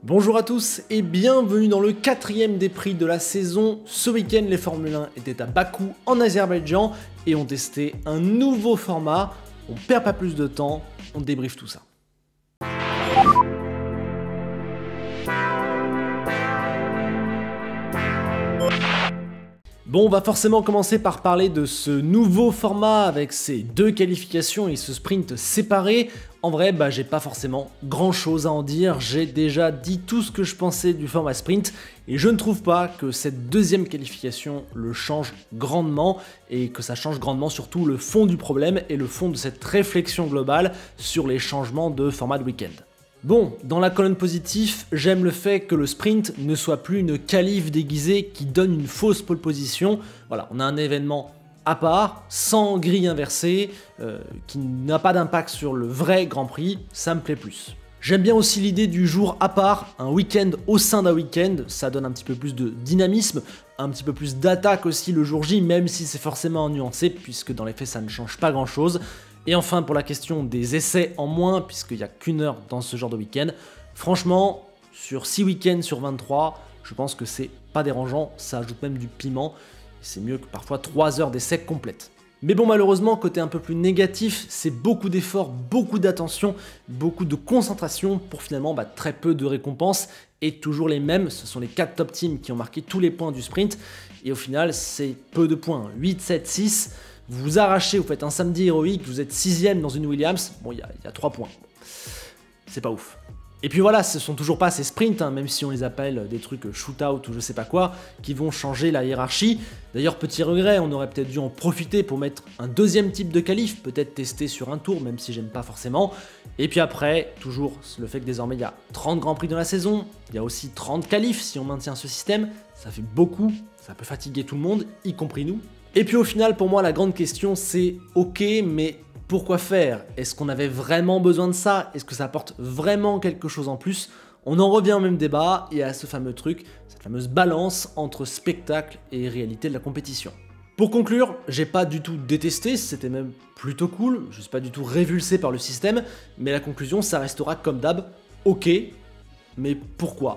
Bonjour à tous et bienvenue dans le 4e des prix de la saison. Ce week-end, les Formule 1 étaient à Bakou en Azerbaïdjan et ont testé un nouveau format. On perd pas plus de temps, on débriefe tout ça. Bon, on va forcément commencer par parler de ce nouveau format avec ses deux qualifications et ce sprint séparé. En vrai, j'ai pas forcément grand chose à en dire, j'ai déjà dit tout ce que je pensais du format sprint et je ne trouve pas que cette deuxième qualification le change grandement et que ça change grandement surtout le fond du problème et le fond de cette réflexion globale sur les changements de format de week-end. Bon, dans la colonne positive, j'aime le fait que le sprint ne soit plus une qualif déguisée qui donne une fausse pole position. Voilà, on a un événement à part, sans grille inversée, qui n'a pas d'impact sur le vrai Grand Prix, ça me plaît plus. J'aime bien aussi l'idée du jour à part, un week-end au sein d'un week-end, ça donne un petit peu plus de dynamisme, un petit peu plus d'attaque aussi le jour J, même si c'est forcément nuancé, puisque dans les faits ça ne change pas grand-chose. Et enfin, pour la question des essais en moins, puisqu'il n'y a qu'une heure dans ce genre de week-end, franchement, sur 6 week-ends sur 23, je pense que c'est pas dérangeant, ça ajoute même du piment, c'est mieux que parfois 3 heures d'essais complètes. Mais bon, malheureusement, côté un peu plus négatif, c'est beaucoup d'efforts, beaucoup d'attention, beaucoup de concentration pour finalement très peu de récompenses, et toujours les mêmes, ce sont les 4 top teams qui ont marqué tous les points du sprint, et au final, c'est peu de points, 8, 7, 6, vous vous arrachez, vous faites un samedi héroïque, vous êtes 6ème dans une Williams, bon, il y a 3 points. C'est pas ouf. Et puis voilà, ce sont toujours pas ces sprints, même si on les appelle des trucs shootout ou je sais pas quoi, qui vont changer la hiérarchie. D'ailleurs, petit regret, on aurait peut-être dû en profiter pour mettre un deuxième type de qualif, peut-être tester sur un tour, même si j'aime pas forcément. Et puis après, toujours le fait que désormais il y a 30 Grands Prix dans la saison, il y a aussi 30 qualifs si on maintient ce système, ça fait beaucoup, ça peut fatiguer tout le monde, y compris nous. Et puis au final, pour moi, la grande question c'est ok, mais pourquoi faire? Est-ce qu'on avait vraiment besoin de ça? Est-ce que ça apporte vraiment quelque chose en plus? On en revient au même débat et à ce fameux truc, cette fameuse balance entre spectacle et réalité de la compétition. Pour conclure, j'ai pas du tout détesté, c'était même plutôt cool, je suis pas du tout révulsé par le système, mais la conclusion ça restera comme d'hab, ok, mais pourquoi?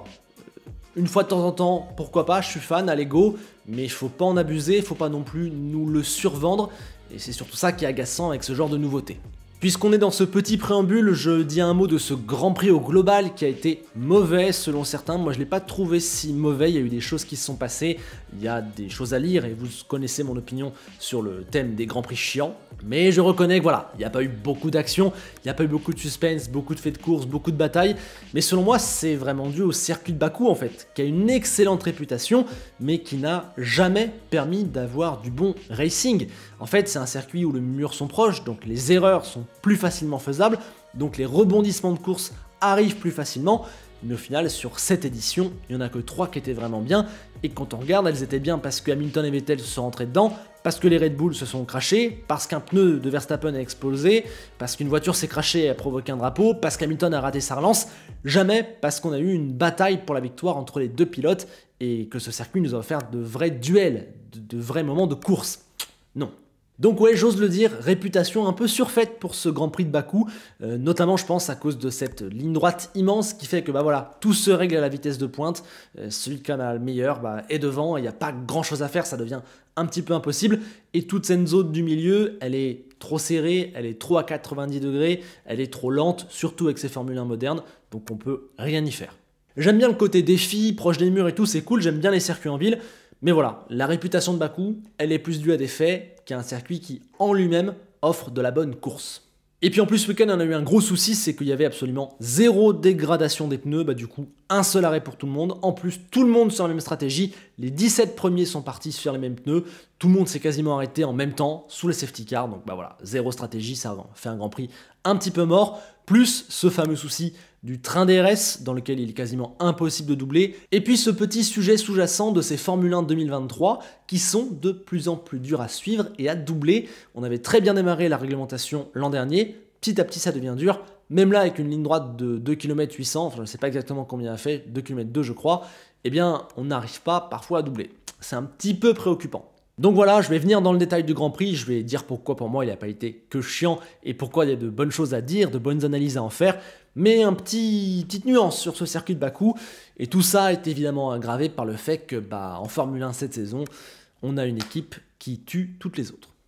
Une fois de temps en temps, pourquoi pas, je suis fan, allez go, mais il faut pas en abuser, il faut pas non plus nous le survendre, et c'est surtout ça qui est agaçant avec ce genre de nouveauté. Puisqu'on est dans ce petit préambule, je dis un mot de ce Grand Prix au global qui a été mauvais selon certains. Moi je l'ai pas trouvé si mauvais, il y a eu des choses qui se sont passées, il y a des choses à lire et vous connaissez mon opinion sur le thème des Grands Prix chiants. Mais je reconnais que voilà, il n'y a pas eu beaucoup d'action, il n'y a pas eu beaucoup de suspense, beaucoup de faits de course, beaucoup de batailles. Mais selon moi c'est vraiment dû au circuit de Bakou en fait, qui a une excellente réputation mais qui n'a jamais permis d'avoir du bon racing. En fait c'est un circuit où les murs sont proches, donc les erreurs sont plus facilement faisables, donc les rebondissements de course arrivent plus facilement, mais au final sur cette édition, il n'y en a que 3 qui étaient vraiment bien, et quand on regarde, elles étaient bien parce que Hamilton et Vettel se sont rentrés dedans, parce que les Red Bull se sont crashés, parce qu'un pneu de Verstappen a explosé, parce qu'une voiture s'est crashée et a provoqué un drapeau, parce qu'Hamilton a raté sa relance, jamais parce qu'on a eu une bataille pour la victoire entre les deux pilotes, et que ce circuit nous a offert de vrais duels, de vrais moments de course. Non. Donc ouais, j'ose le dire, réputation un peu surfaite pour ce Grand Prix de Bakou, notamment je pense à cause de cette ligne droite immense qui fait que voilà, tout se règle à la vitesse de pointe, celui qui en a le meilleur est devant, il n'y a pas grand chose à faire, ça devient un petit peu impossible, et toute cette zone du milieu, elle est trop serrée, elle est trop à 90 degrés, elle est trop lente, surtout avec ces Formule 1 modernes, donc on peut rien y faire. J'aime bien le côté défi, proche des murs et tout, c'est cool, j'aime bien les circuits en ville, mais voilà, la réputation de Bakou, elle est plus due à des faits qu'à un circuit qui, en lui-même, offre de la bonne course. Et puis en plus, ce week-end, on a eu un gros souci, c'est qu'il y avait absolument zéro dégradation des pneus, du coup, un seul arrêt pour tout le monde. En plus, tout le monde sur la même stratégie, les 17 premiers sont partis sur les mêmes pneus, tout le monde s'est quasiment arrêté en même temps, sous les safety cars, donc voilà, zéro stratégie, ça fait un Grand Prix un petit peu mort, plus ce fameux souci du train DRS, dans lequel il est quasiment impossible de doubler, et puis ce petit sujet sous-jacent de ces Formule 1 2023, qui sont de plus en plus durs à suivre et à doubler. On avait très bien démarré la réglementation l'an dernier, petit à petit ça devient dur, même là avec une ligne droite de 2 km 800, enfin je ne sais pas exactement combien elle fait, 2 km 2 je crois, eh bien on n'arrive pas parfois à doubler. C'est un petit peu préoccupant. Donc voilà, je vais venir dans le détail du Grand Prix, je vais dire pourquoi pour moi il n'a pas été que chiant et pourquoi il y a de bonnes choses à dire, de bonnes analyses à en faire. Mais petite nuance sur ce circuit de Bakou, et tout ça est évidemment aggravé par le fait que en Formule 1 cette saison, on a une équipe qui tue toutes les autres.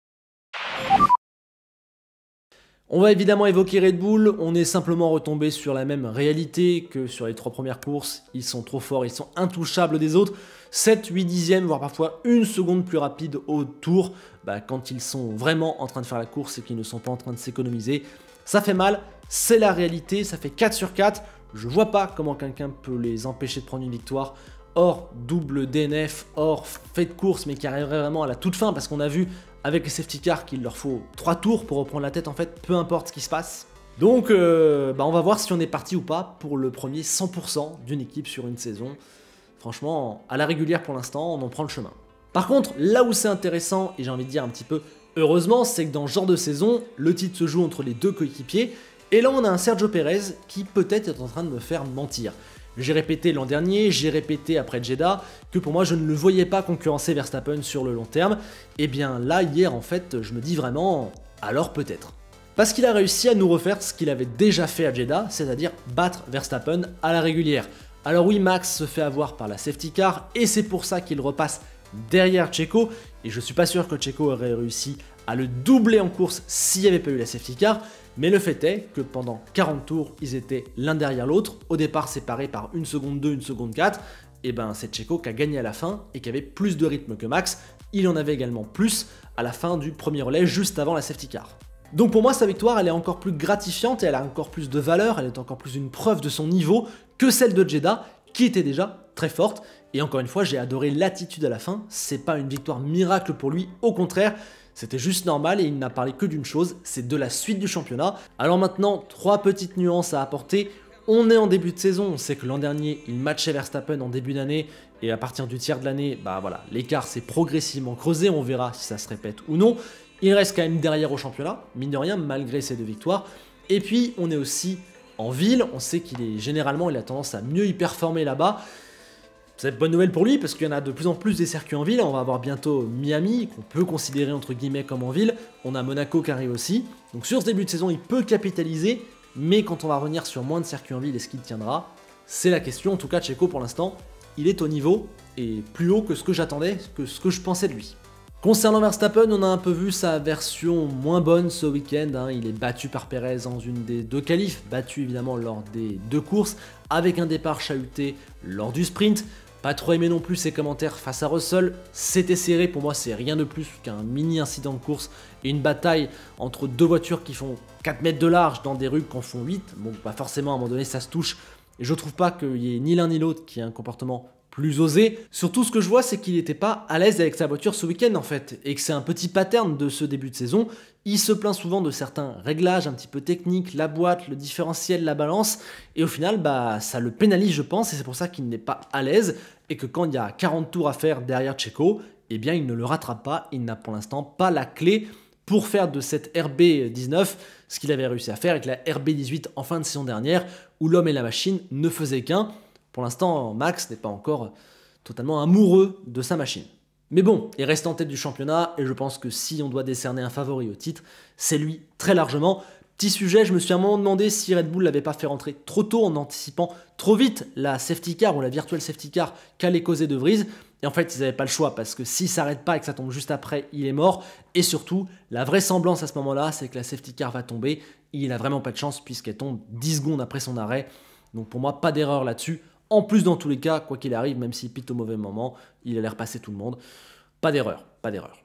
On va évidemment évoquer Red Bull, on est simplement retombé sur la même réalité que sur les 3 premières courses, ils sont trop forts, ils sont intouchables des autres, 7, 8 dixièmes, voire parfois 1 seconde plus rapide au tour, quand ils sont vraiment en train de faire la course et qu'ils ne sont pas en train de s'économiser. Ça fait mal, c'est la réalité, ça fait 4 sur 4, je vois pas comment quelqu'un peut les empêcher de prendre une victoire, hors double DNF, hors fait de course, mais qui arriverait vraiment à la toute fin, parce qu'on a vu avec les safety cars qu'il leur faut 3 tours pour reprendre la tête en fait, peu importe ce qui se passe. Donc on va voir si on est parti ou pas pour le premier 100% d'une équipe sur une saison. Franchement, à la régulière pour l'instant, on en prend le chemin. Par contre, là où c'est intéressant, et j'ai envie de dire un petit peu heureusement, c'est que dans ce genre de saison, le titre se joue entre les 2 coéquipiers, et là on a un Sergio Pérez qui peut-être est en train de me faire mentir. J'ai répété l'an dernier, j'ai répété après Jeddah, que pour moi je ne le voyais pas concurrencer Verstappen sur le long terme, et bien là hier en fait je me dis vraiment, alors peut-être. Parce qu'il a réussi à nous refaire ce qu'il avait déjà fait à Jeddah, c'est-à-dire battre Verstappen à la régulière. Alors oui, Max se fait avoir par la safety car, et c'est pour ça qu'il repasse derrière Checo, et je suis pas sûr que Checo aurait réussi à le doubler en course s'il n'y avait pas eu la safety car, mais le fait est que pendant 40 tours, ils étaient l'un derrière l'autre, au départ séparés par 1 seconde 2, 1 seconde 4, et c'est Checo qui a gagné à la fin et qui avait plus de rythme que Max, il en avait également plus à la fin du premier relais, juste avant la safety car. Donc pour moi, sa victoire, elle est encore plus gratifiante et elle a encore plus de valeur, elle est encore plus une preuve de son niveau que celle de Jeddah, qui était déjà très forte. Et encore une fois, j'ai adoré l'attitude à la fin, c'est pas une victoire miracle pour lui, au contraire, c'était juste normal et il n'a parlé que d'une chose, c'est de la suite du championnat. Alors maintenant, 3 petites nuances à apporter. On est en début de saison, on sait que l'an dernier, il matchait Verstappen en début d'année, et à partir du tiers de l'année, voilà, l'écart s'est progressivement creusé, on verra si ça se répète ou non. Il reste quand même derrière au championnat, mine de rien, malgré ces 2 victoires. Et puis, on est aussi en ville, on sait qu'il est généralement, il a tendance à mieux y performer là-bas. C'est une bonne nouvelle pour lui parce qu'il y en a de plus en plus des circuits en ville. On va avoir bientôt Miami, qu'on peut considérer entre guillemets comme en ville. On a Monaco qui arrive aussi. Donc sur ce début de saison, il peut capitaliser. Mais quand on va revenir sur moins de circuits en ville, est-ce qu'il tiendra? C'est la question. En tout cas, Checo pour l'instant, il est au niveau et plus haut que ce que j'attendais, que ce que je pensais de lui. Concernant Verstappen, on a un peu vu sa version moins bonne ce week-end. Il est battu par Perez dans une des 2 qualifs, battu évidemment lors des 2 courses, avec un départ chahuté lors du sprint. Pas trop aimé non plus ses commentaires face à Russell, c'était serré, pour moi c'est rien de plus qu'un mini incident de course et une bataille entre 2 voitures qui font 4 mètres de large dans des rues qui en font 8, bon pas forcément à un moment donné ça se touche, et je trouve pas qu'il y ait ni l'un ni l'autre qui ait un comportement plus osé. Surtout ce que je vois c'est qu'il n'était pas à l'aise avec sa voiture ce week-end en fait, et que c'est un petit pattern de ce début de saison. Il se plaint souvent de certains réglages un petit peu techniques, la boîte, le différentiel, la balance, et au final ça le pénalise je pense, et c'est pour ça qu'il n'est pas à l'aise, et que quand il y a 40 tours à faire derrière Checo, eh bien il ne le rattrape pas, il n'a pour l'instant pas la clé pour faire de cette RB19 ce qu'il avait réussi à faire avec la RB18 en fin de saison dernière, où l'homme et la machine ne faisaient qu'un. Pour l'instant, Max n'est pas encore totalement amoureux de sa machine. Mais bon, il reste en tête du championnat et je pense que si on doit décerner un favori au titre, c'est lui très largement. Petit sujet, je me suis à un moment demandé si Red Bull l'avait pas fait rentrer trop tôt en anticipant trop vite la safety car ou la virtual safety car qu'allait causer De Vries. Et en fait, ils n'avaient pas le choix parce que s'il s'arrête pas et que ça tombe juste après, il est mort. Et surtout, la vraisemblance à ce moment-là, c'est que la safety car va tomber. Et il n'a vraiment pas de chance puisqu'elle tombe 10 secondes après son arrêt. Donc pour moi, pas d'erreur là-dessus. En plus, dans tous les cas, quoi qu'il arrive, même s'il pite au mauvais moment, il allait repasser tout le monde. Pas d'erreur, pas d'erreur.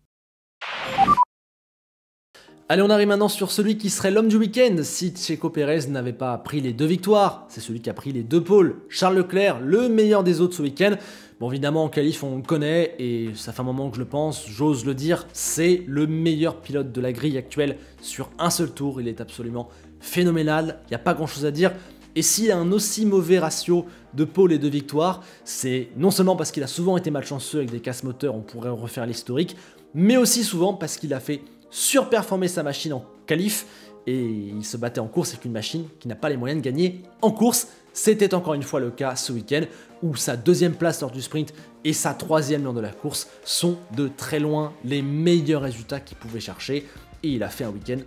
Allez, on arrive maintenant sur celui qui serait l'homme du week-end si Checo Pérez n'avait pas pris les 2 victoires. C'est celui qui a pris les 2 pôles. Charles Leclerc, le meilleur des autres ce week-end. Bon, évidemment, en qualif, on le connaît et ça fait un moment que je le pense, j'ose le dire, c'est le meilleur pilote de la grille actuelle sur un seul tour. Il est absolument phénoménal, il n'y a pas grand-chose à dire. Et s'il a un aussi mauvais ratio de pôles et de victoires, c'est non seulement parce qu'il a souvent été malchanceux avec des casses moteurs, on pourrait refaire l'historique, mais aussi souvent parce qu'il a fait surperformer sa machine en qualif et il se battait en course avec une machine qui n'a pas les moyens de gagner en course. C'était encore une fois le cas ce week-end où sa 2e place lors du sprint et sa 3e lors de la course sont de très loin les meilleurs résultats qu'il pouvait chercher et il a fait un week-end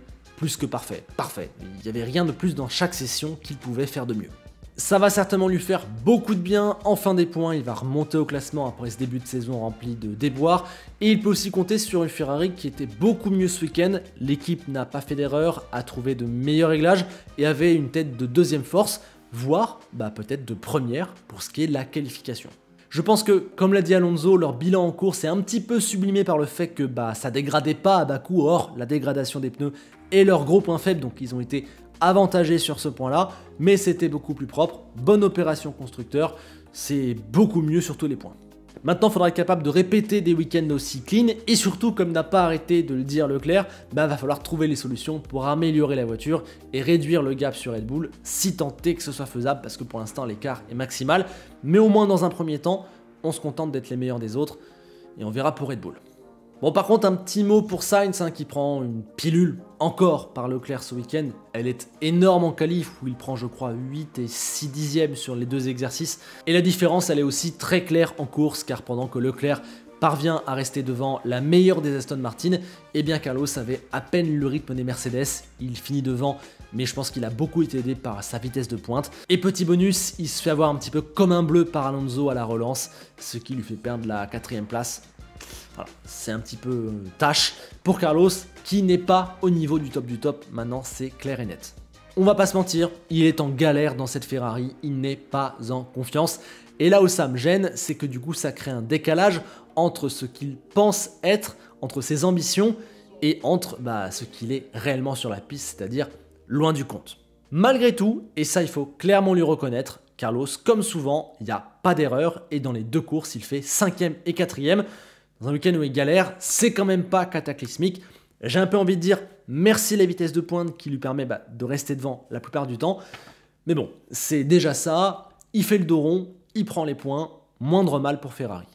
plus que parfait. Parfait. Il n'y avait rien de plus dans chaque session qu'il pouvait faire de mieux. Ça va certainement lui faire beaucoup de bien en fin des points, il va remonter au classement après ce début de saison rempli de déboires, et il peut aussi compter sur une Ferrari qui était beaucoup mieux ce week-end. L'équipe n'a pas fait d'erreur, a trouvé de meilleurs réglages et avait une tête de deuxième force, voire peut-être de première pour ce qui est de la qualification. Je pense que, comme l'a dit Alonso, leur bilan en course est un petit peu sublimé par le fait que ça dégradait pas à Bakou, or la dégradation des pneus est leur gros point faible, donc ils ont été avantagé sur ce point-là, mais c'était beaucoup plus propre, bonne opération constructeur, c'est beaucoup mieux sur tous les points. Maintenant, il faudra être capable de répéter des week-ends aussi clean, et surtout, comme n'a pas arrêté de le dire Leclerc, va falloir trouver les solutions pour améliorer la voiture et réduire le gap sur Red Bull, si tant est que ce soit faisable, parce que pour l'instant, l'écart est maximal, mais au moins dans un premier temps, on se contente d'être les meilleurs des autres, et on verra pour Red Bull. Bon, par contre, un petit mot pour Sainz qui prend une pilule encore par Leclerc ce week-end. Elle est énorme en qualif où il prend, je crois, 8 et 6 dixièmes sur les deux exercices. Et la différence, elle est aussi très claire en course, car pendant que Leclerc parvient à rester devant la meilleure des Aston Martin, eh bien Carlos avait à peine le rythme des Mercedes. Il finit devant, mais je pense qu'il a beaucoup été aidé par sa vitesse de pointe. Et petit bonus, il se fait avoir un petit peu comme un bleu par Alonso à la relance, ce qui lui fait perdre la 4e place. Voilà, c'est un petit peu tâche pour Carlos qui n'est pas au niveau du top, maintenant c'est clair et net. On va pas se mentir, il est en galère dans cette Ferrari, il n'est pas en confiance. Et là où ça me gêne, c'est que du coup ça crée un décalage entre ce qu'il pense être, entre ses ambitions et entre ce qu'il est réellement sur la piste, c'est-à-dire loin du compte. Malgré tout, et ça il faut clairement lui reconnaître, Carlos, comme souvent, il n'y a pas d'erreur et dans les deux courses il fait 5e et 4e. Dans un week-end où il galère, c'est quand même pas cataclysmique. J'ai un peu envie de dire merci la vitesse de pointe qui lui permet de rester devant la plupart du temps. Mais bon, c'est déjà ça. Il fait le dos rond, il prend les points. Moindre mal pour Ferrari.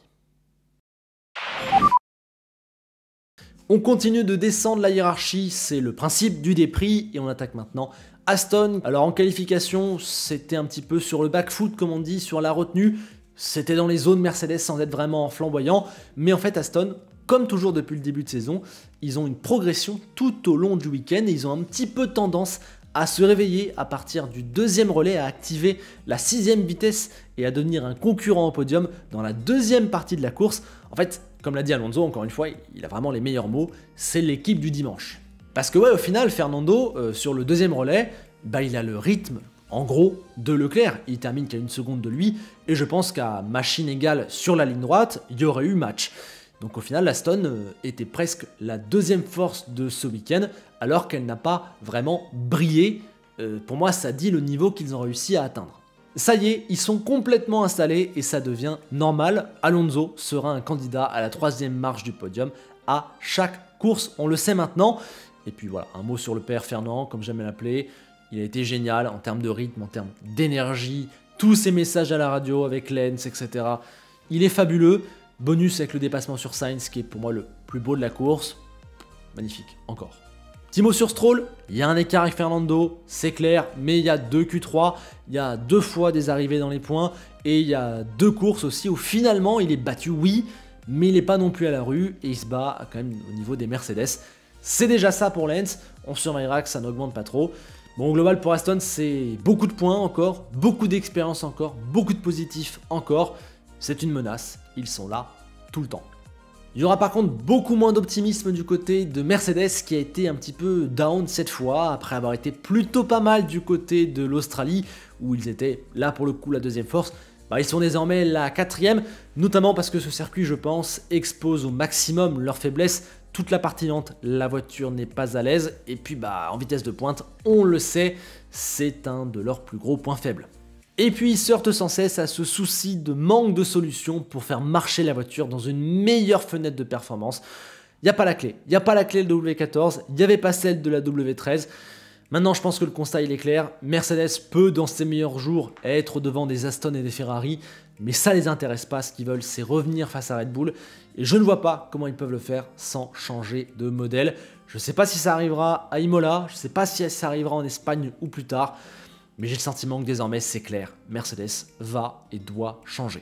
On continue de descendre la hiérarchie, c'est le principe du dépris et on attaque maintenant Aston. Alors en qualification, c'était un petit peu sur le back foot comme on dit, sur la retenue. C'était dans les zones Mercedes sans être vraiment flamboyant, mais en fait Aston, comme toujours depuis le début de saison, ils ont une progression tout au long du week-end et ils ont un petit peu tendance à se réveiller à partir du 2e relais, à activer la 6e vitesse et à devenir un concurrent au podium dans la 2e partie de la course. En fait, comme l'a dit Alonso, encore une fois, il a vraiment les meilleurs mots, c'est l'équipe du dimanche. Parce que au final, Fernando, sur le 2e relais, il a le rythme, en gros, de Leclerc. Il termine qu'à 1 seconde de lui, et je pense qu'à machine égale sur la ligne droite, il y aurait eu match. Donc au final, l'Aston était presque la 2e force de ce week-end, alors qu'elle n'a pas vraiment brillé. Pour moi, ça dit le niveau qu'ils ont réussi à atteindre. Ça y est, ils sont complètement installés et ça devient normal. Alonso sera un candidat à la 3e marche du podium à chaque course, on le sait maintenant. Et puis voilà, un mot sur le père Fernand, comme j'aime l'appeler. Il a été génial en termes de rythme, en termes d'énergie, tous ses messages à la radio avec Lens, etc. Il est fabuleux. Bonus avec le dépassement sur Sainz, qui est pour moi le plus beau de la course. Magnifique, encore. Petit mot sur Stroll, il y a un écart avec Fernando, c'est clair, mais il y a 2 Q3, il y a 2 fois des arrivées dans les points, et il y a 2 courses aussi où finalement il est battu, oui, mais il n'est pas non plus à la rue, et il se bat quand même au niveau des Mercedes. C'est déjà ça pour Lens, on surveillera que ça n'augmente pas trop. Bon, au global pour Aston, c'est beaucoup de points encore, beaucoup d'expérience encore, beaucoup de positifs encore. C'est une menace, ils sont là tout le temps. Il y aura par contre beaucoup moins d'optimisme du côté de Mercedes qui a été un petit peu down cette fois, après avoir été plutôt pas mal du côté de l'Australie, où ils étaient là pour le coup la 2e force. Ils sont désormais la 4e, notamment parce que ce circuit, je pense, expose au maximum leurs faiblesses. Toute la partie lente, la voiture n'est pas à l'aise, et puis en vitesse de pointe, on le sait, c'est un de leurs plus gros points faibles. Et puis ils se heurtent sans cesse à ce souci de manque de solutions pour faire marcher la voiture dans une meilleure fenêtre de performance. Il n'y a pas la clé, il n'y a pas la clé de W14, il n'y avait pas celle de la W13. Maintenant je pense que le constat il est clair, Mercedes peut dans ses meilleurs jours être devant des Aston et des Ferrari, mais ça les intéresse pas, ce qu'ils veulent c'est revenir face à Red Bull, et je ne vois pas comment ils peuvent le faire sans changer de modèle. Je ne sais pas si ça arrivera à Imola, je ne sais pas si ça arrivera en Espagne ou plus tard, mais j'ai le sentiment que désormais c'est clair, Mercedes va et doit changer.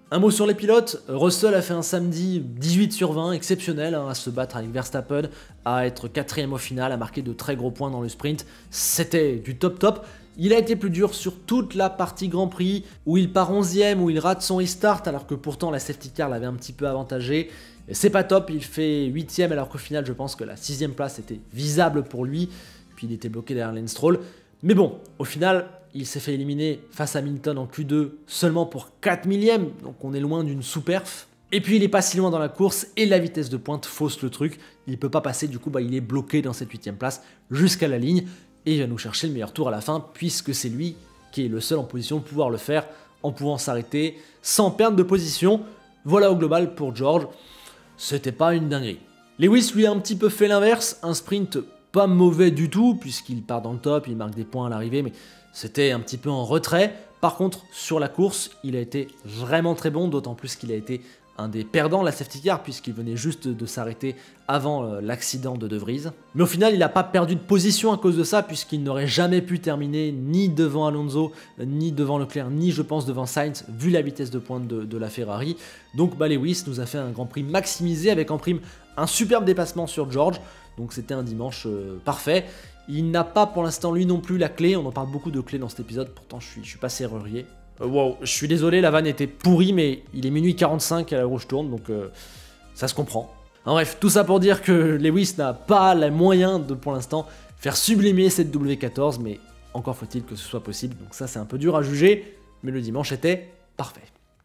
Un mot sur les pilotes, Russell a fait un samedi 18 sur 20, exceptionnel, à se battre avec Verstappen, à être 4ème au final, à marquer de très gros points dans le sprint, c'était du top. Il a été plus dur sur toute la partie Grand Prix, où il part 11ème, où il rate son restart, alors que pourtant la safety car l'avait un petit peu avantagé. C'est pas top, il fait 8ème, alors qu'au final je pense que la 6ème place était visable pour lui, puis il était bloqué derrière Lance Stroll. Mais bon, au final, il s'est fait éliminer face à Hamilton en Q2 seulement pour 4 millièmes, donc on est loin d'une sous-perf. Et puis il est pas si loin dans la course et la vitesse de pointe fausse le truc. Il peut pas passer, du coup il est bloqué dans cette 8ème place jusqu'à la ligne et il va nous chercher le meilleur tour à la fin puisque c'est lui qui est le seul en position de pouvoir le faire en pouvant s'arrêter sans perdre de position. Voilà au global pour George, c'était pas une dinguerie. Lewis lui a un petit peu fait l'inverse, un sprint pas mauvais du tout puisqu'il part dans le top, il marque des points à l'arrivée mais c'était un petit peu en retrait. Par contre, sur la course, il a été vraiment très bon, d'autant plus qu'il a été un des perdants de la safety car puisqu'il venait juste de s'arrêter avant l'accident de De Vries. Mais au final, il n'a pas perdu de position à cause de ça puisqu'il n'aurait jamais pu terminer ni devant Alonso, ni devant Leclerc, ni je pense devant Sainz vu la vitesse de pointe de la Ferrari. Donc Lewis nous a fait un Grand Prix maximisé avec en prime un superbe dépassement sur George. Donc c'était un dimanche parfait. Il n'a pas pour l'instant lui non plus la clé, on en parle beaucoup de clés dans cet épisode, pourtant je suis pas serrurier. Wow, je suis désolé, la vanne était pourrie, mais il est minuit 45 à l'heure où je tourne, donc ça se comprend. En bref, tout ça pour dire que Lewis n'a pas les moyens de, pour l'instant, faire sublimer cette W14, mais encore faut-il que ce soit possible, donc ça c'est un peu dur à juger, mais le dimanche était parfait.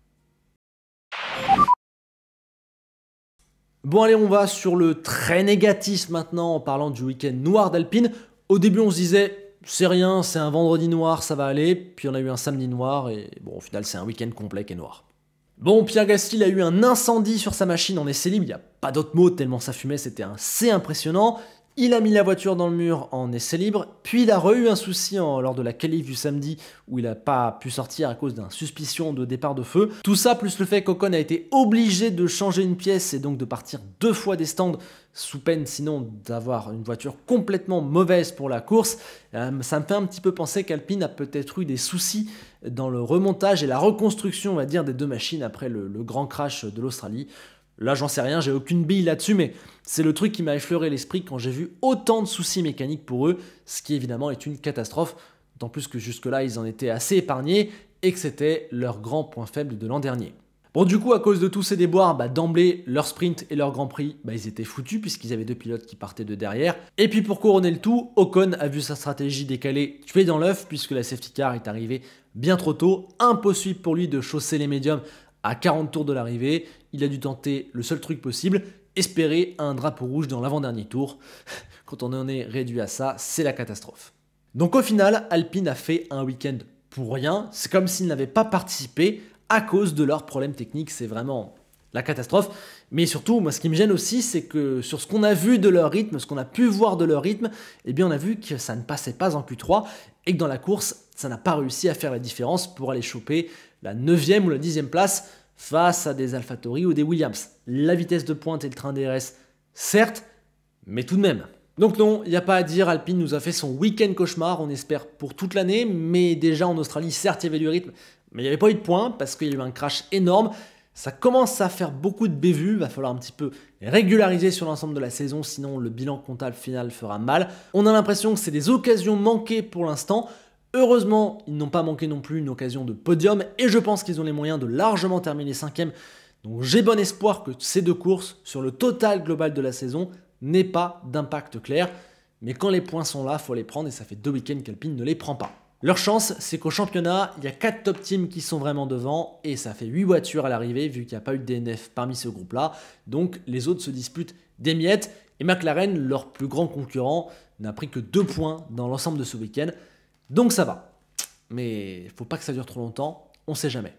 Bon allez, on va sur le très négatif maintenant en parlant du week-end noir d'Alpine. Au début on se disait, c'est rien, c'est un vendredi noir, ça va aller, puis on a eu un samedi noir, et bon au final c'est un week-end complet qui est noir. Bon, Pierre Gasly a eu un incendie sur sa machine en essai libre, il n'y a pas d'autre mot tellement ça fumait, c'était assez impressionnant. Il a mis la voiture dans le mur en essai libre, puis il a eu un souci lors de la qualif du samedi où il n'a pas pu sortir à cause d'une suspicion de départ de feu. Tout ça plus le fait qu'Ocon a été obligé de changer une pièce et donc de partir 2 fois des stands sous peine sinon d'avoir une voiture complètement mauvaise pour la course. Ça me fait un petit peu penser qu'Alpine a peut-être eu des soucis dans le remontage et la reconstruction on va dire des deux machines après le grand crash de l'Australie. Là, j'en sais rien, j'ai aucune bille là-dessus, mais c'est le truc qui m'a effleuré l'esprit quand j'ai vu autant de soucis mécaniques pour eux, ce qui évidemment est une catastrophe, d'autant plus que jusque-là, ils en étaient assez épargnés et que c'était leur grand point faible de l'an dernier. Bon, du coup, à cause de tous ces déboires, d'emblée, leur sprint et leur Grand Prix, ils étaient foutus puisqu'ils avaient 2 pilotes qui partaient de derrière. Et puis pour couronner le tout, Ocon a vu sa stratégie décalée tuer dans l'œuf puisque la safety car est arrivée bien trop tôt. Impossible pour lui de chausser les médiums à 40 tours de l'arrivée, il a dû tenter le seul truc possible, espérer un drapeau rouge dans l'avant-dernier tour. Quand on en est réduit à ça, c'est la catastrophe. Donc au final, Alpine a fait un week-end pour rien, c'est comme s'ils n'avaient pas participé à cause de leurs problèmes techniques, c'est vraiment la catastrophe. Mais surtout, moi ce qui me gêne aussi, c'est que sur ce qu'on a vu de leur rythme, ce qu'on a pu voir de leur rythme, eh bien on a vu que ça ne passait pas en Q3 et que dans la course, ça n'a pas réussi à faire la différence pour aller choper la 9e ou la 10e place face à des AlphaTauri ou des Williams. La vitesse de pointe et le train DRS, certes, mais tout de même. Donc non, il n'y a pas à dire, Alpine nous a fait son week-end cauchemar, on espère pour toute l'année, mais déjà en Australie, certes il y avait du rythme, mais il n'y avait pas eu de points parce qu'il y a eu un crash énorme. Ça commence à faire beaucoup de bévues, va falloir un petit peu régulariser sur l'ensemble de la saison, sinon le bilan comptable final fera mal. On a l'impression que c'est des occasions manquées pour l'instant. Heureusement, ils n'ont pas manqué non plus une occasion de podium et je pense qu'ils ont les moyens de largement terminer 5e. Donc j'ai bon espoir que ces 2 courses, sur le total global de la saison, n'aient pas d'impact clair. Mais quand les points sont là, il faut les prendre et ça fait 2 week-ends qu'Alpine ne les prend pas. Leur chance, c'est qu'au championnat, il y a 4 top teams qui sont vraiment devant et ça fait 8 voitures à l'arrivée vu qu'il n'y a pas eu de DNF parmi ce groupe-là. Donc les autres se disputent des miettes et McLaren, leur plus grand concurrent, n'a pris que 2 points dans l'ensemble de ce week-end. Donc ça va. Mais il faut pas que ça dure trop longtemps, on sait jamais.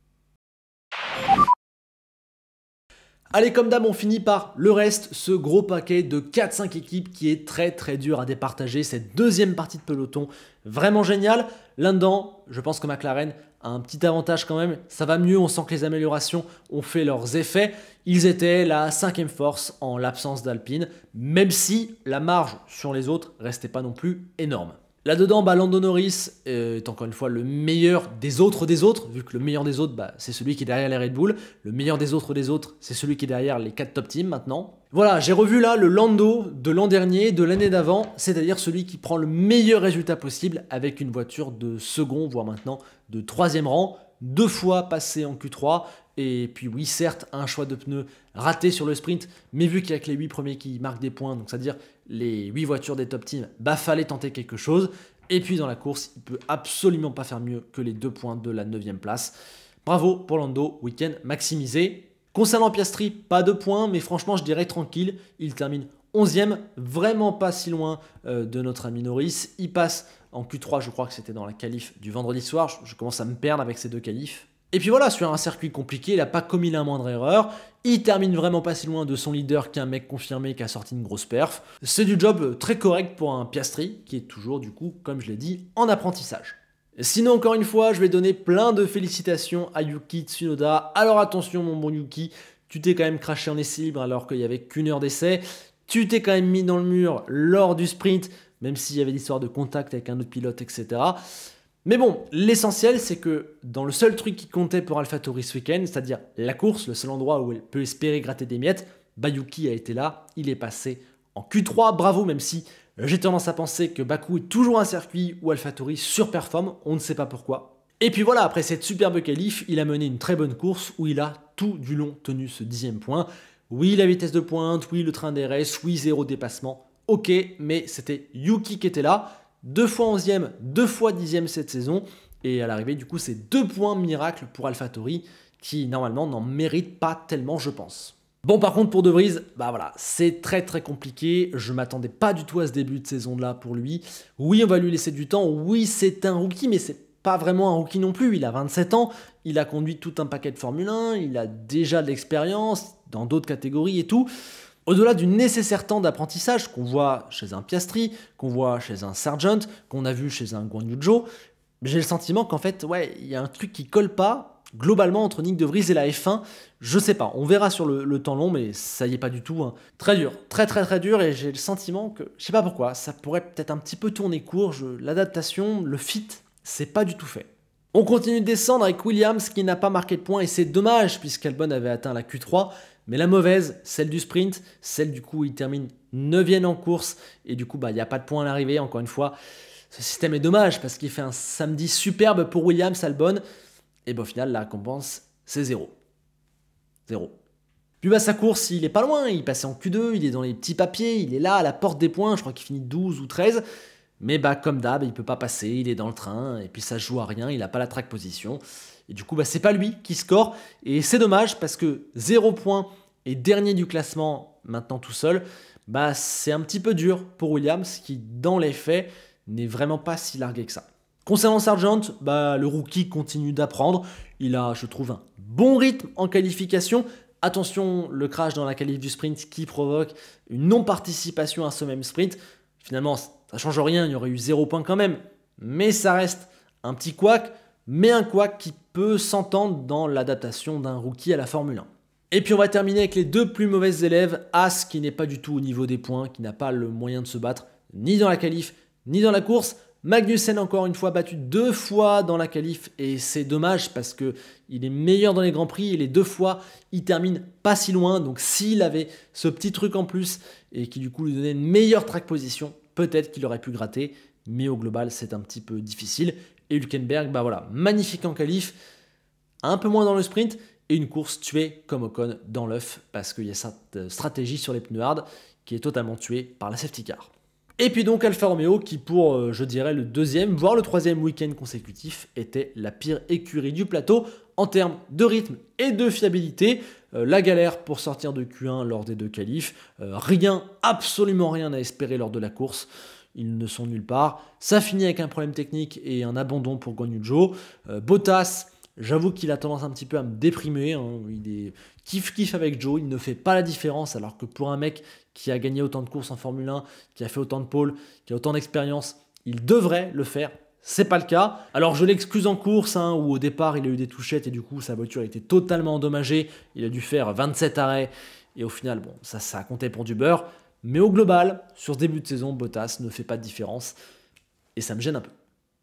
Allez, comme d'hab, on finit par le reste, ce gros paquet de 4-5 équipes qui est très dur à départager. Cette deuxième partie de peloton, vraiment génial. Là-dedans, je pense que McLaren a un petit avantage quand même. Ça va mieux, on sent que les améliorations ont fait leurs effets. Ils étaient la 5e force en l'absence d'Alpine, même si la marge sur les autres restait pas non plus énorme. Là-dedans, Lando Norris est encore une fois le meilleur des autres, vu que le meilleur des autres, c'est celui qui est derrière les Red Bull. Le meilleur des autres, c'est celui qui est derrière les 4 top teams maintenant. Voilà, j'ai revu là le Lando de l'an dernier, de l'année d'avant, c'est-à-dire celui qui prend le meilleur résultat possible avec une voiture de second, voire maintenant de 3e rang, 2 fois passé en Q3, et puis oui, certes, un choix de pneus raté sur le sprint, mais vu qu'il y a que les 8 premiers qui marquent des points, donc c'est-à-dire les 8 voitures des top teams, fallait tenter quelque chose. Et puis dans la course, il peut absolument pas faire mieux que les 2 points de la 9e place. Bravo pour Lando, week-end maximisé. Concernant Piastri, pas de points, mais franchement, je dirais tranquille. Il termine 11e, vraiment pas si loin de notre ami Norris. Il passe en Q3, je crois que c'était dans la qualif du vendredi soir. Je commence à me perdre avec ces 2 qualifs. Et puis voilà, sur un circuit compliqué, il n'a pas commis la moindre erreur. Il termine vraiment pas si loin de son leader qui est un mec confirmé qui a sorti une grosse perf. C'est du job très correct pour un Piastri qui est toujours du coup, comme je l'ai dit, en apprentissage. Sinon, encore une fois, je vais donner plein de félicitations à Yuki Tsunoda. Alors attention mon bon Yuki, tu t'es quand même craché en essai libre alors qu'il n'y avait qu'1 heure d'essai. Tu t'es quand même mis dans le mur lors du sprint, même s'il y avait l'histoire de contact avec un autre pilote, etc. Mais bon, l'essentiel, c'est que dans le seul truc qui comptait pour AlphaTauri ce week-end, c'est-à-dire la course, le seul endroit où elle peut espérer gratter des miettes, Yuki a été là, il est passé en Q3, bravo, même si j'ai tendance à penser que Bakou est toujours un circuit où AlphaTauri surperforme, on ne sait pas pourquoi. Et puis voilà, après cette superbe qualif, il a mené une très bonne course où il a tout du long tenu ce 10e point. Oui, la vitesse de pointe, oui, le train DRS, oui, 0 dépassement, ok, mais c'était Yuki qui était là. 2 fois 11e, 2 fois 10e cette saison. Et à l'arrivée, du coup, c'est 2 points miracles pour AlphaTauri qui, normalement, n'en mérite pas tellement, je pense. Bon, par contre, pour De Vries, voilà, c'est très très compliqué. Je m'attendais pas du tout à ce début de saison-là pour lui. Oui, on va lui laisser du temps. Oui, c'est un rookie, mais c'est pas vraiment un rookie non plus. Il a 27 ans, il a conduit tout un paquet de Formule 1, il a déjà de l'expérience dans d'autres catégories et tout. Au-delà du nécessaire temps d'apprentissage qu'on voit chez un Piastri, qu'on voit chez un Sargent, qu'on a vu chez un Guan Yu Zhou, j'ai le sentiment qu'en fait, il y a un truc qui colle pas globalement entre Nyck De Vries et la F1. Je sais pas, on verra sur le temps long, mais ça y est pas du tout. Hein. Très dur, très très très dur, et j'ai le sentiment que, je sais pas pourquoi, ça pourrait peut-être un petit peu tourner court. L'adaptation, le fit, c'est pas du tout fait. On continue de descendre avec Williams qui n'a pas marqué de points, et c'est dommage puisqu'Albon avait atteint la Q3. Mais la mauvaise, celle du sprint, celle du coup il termine 9e en course, et du coup il n'y a pas de points à l'arrivée. Encore une fois, ce système est dommage parce qu'il fait un samedi superbe pour Williams, Albon, et au final la récompense c'est 0. 0. Puis sa course, il est pas loin, il passait en Q2, il est dans les petits papiers, il est là à la porte des points, je crois qu'il finit 12 ou 13. Mais comme d'hab, il peut pas passer, il est dans le train, et puis ça joue à rien, il n'a pas la track position. Et du coup, c'est pas lui qui score. Et c'est dommage parce que 0 points et dernier du classement maintenant tout seul, c'est un petit peu dur pour Williams qui, dans les faits, n'est vraiment pas si largué que ça. Concernant Sargent, le rookie continue d'apprendre. Il a, je trouve, un bon rythme en qualification. Attention, le crash dans la qualif du sprint qui provoque une non-participation à ce même sprint. Finalement, ça change rien, il y aurait eu 0 points quand même. Mais ça reste un petit couac, mais un couac qui peut s'entendre dans l'adaptation d'un rookie à la Formule 1. Et puis on va terminer avec les 2 plus mauvaises élèves. As qui n'est pas du tout au niveau des points, qui n'a pas le moyen de se battre, ni dans la qualif, ni dans la course. Magnussen encore une fois battu 2 fois dans la qualif, et c'est dommage parce que il est meilleur dans les grands prix et les 2 fois il termine pas si loin. Donc s'il avait ce petit truc en plus et qui du coup lui donnait une meilleure track position, peut-être qu'il aurait pu gratter, mais au global c'est un petit peu difficile. Et Hülkenberg, magnifique en qualif, un peu moins dans le sprint, et une course tuée comme Ocon dans l'œuf, parce qu'il y a cette stratégie sur les pneus hard qui est totalement tuée par la safety car. Et puis donc Alfa Romeo qui pour, je dirais, le 2e, voire le 3e week-end consécutif, était la pire écurie du plateau en termes de rythme et de fiabilité. La galère pour sortir de Q1 lors des 2 qualifs, rien, absolument rien à espérer lors de la course. Ils ne sont nulle part. Ça finit avec un problème technique et un abandon pour Guan Yu Zhou. Bottas, j'avoue qu'il a tendance un petit peu à me déprimer. Hein. Il est kiff-kiff avec Zhou, il ne fait pas la différence, alors que pour un mec qui a gagné autant de courses en Formule 1, qui a fait autant de pôles, qui a autant d'expérience, il devrait le faire. C'est pas le cas. Alors je l'excuse en course, où au départ il a eu des touchettes et du coup sa voiture a été totalement endommagée. Il a dû faire 27 arrêts et au final, ça a compté pour du beurre. Mais au global, sur ce début de saison, Bottas ne fait pas de différence. et ça me gêne un peu.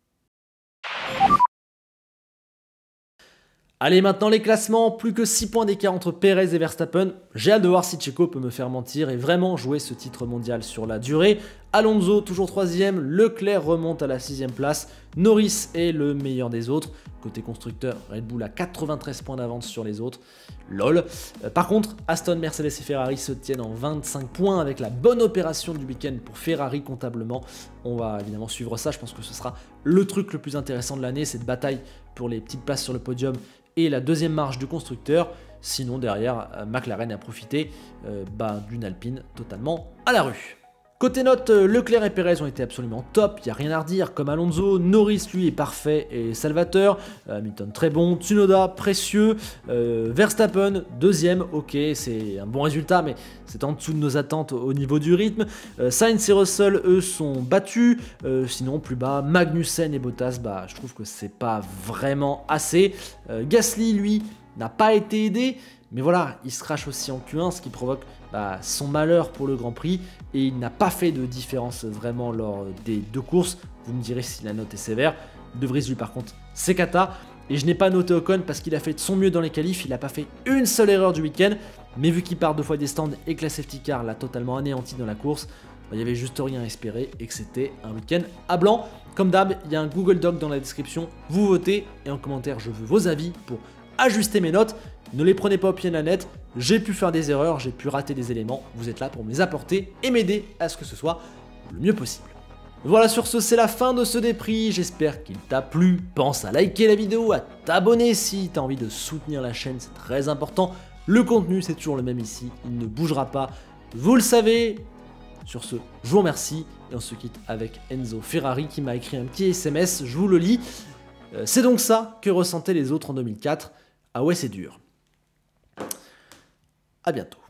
Allez, maintenant les classements, plus que 6 points d'écart entre Perez et Verstappen. J'ai hâte de voir si Checo peut me faire mentir et vraiment jouer ce titre mondial sur la durée. Alonso toujours 3ème, Leclerc remonte à la 6ème place, Norris est le meilleur des autres. Côté constructeur, Red Bull a 93 points d'avance sur les autres. LOL. Par contre, Aston, Mercedes et Ferrari se tiennent en 25 points avec la bonne opération du week-end pour Ferrari comptablement. On va évidemment suivre ça, je pense que ce sera le truc le plus intéressant de l'année, cette bataille pour les petites places sur le podium et la deuxième marche du constructeur. Sinon derrière, McLaren a profité d'une Alpine totalement à la rue. Côté notes, Leclerc et Perez ont été absolument top, il n'y a rien à redire, comme Alonso. Norris lui est parfait et salvateur, Hamilton très bon, Tsunoda précieux, Verstappen deuxième, ok c'est un bon résultat mais c'est en dessous de nos attentes au niveau du rythme. Sainz et Russell eux sont battus, sinon plus bas Magnussen et Bottas, je trouve que c'est pas vraiment assez. Gasly lui n'a pas été aidé, mais voilà, il se crache aussi en Q1, ce qui provoque son malheur pour le Grand Prix, et il n'a pas fait de différence vraiment lors des deux courses. Vous me direz si la note est sévère. De Vries lui par contre c'est cata, et je n'ai pas noté Ocon parce qu'il a fait de son mieux dans les qualifs, il n'a pas fait une seule erreur du week-end, mais vu qu'il part 2 fois des stands et que la safety car l'a totalement anéanti dans la course, il n'y avait juste rien à espérer et que c'était un week-end à blanc. Comme d'hab, il y a un Google Doc dans la description, vous votez, et en commentaire je veux vos avis pour ajuster mes notes. Ne les prenez pas au pied de la lettre, j'ai pu faire des erreurs, j'ai pu rater des éléments, vous êtes là pour me les apporter et m'aider à ce que ce soit le mieux possible. Voilà, sur ce, c'est la fin de ce déprix, j'espère qu'il t'a plu. Pense à liker la vidéo, à t'abonner si t'as envie de soutenir la chaîne, c'est très important. Le contenu, c'est toujours le même ici, il ne bougera pas, vous le savez. Sur ce, je vous remercie et on se quitte avec Enzo Ferrari qui m'a écrit un petit SMS, je vous le lis. C'est donc ça que ressentaient les autres en 2004. Ah ouais, c'est dur. À bientôt.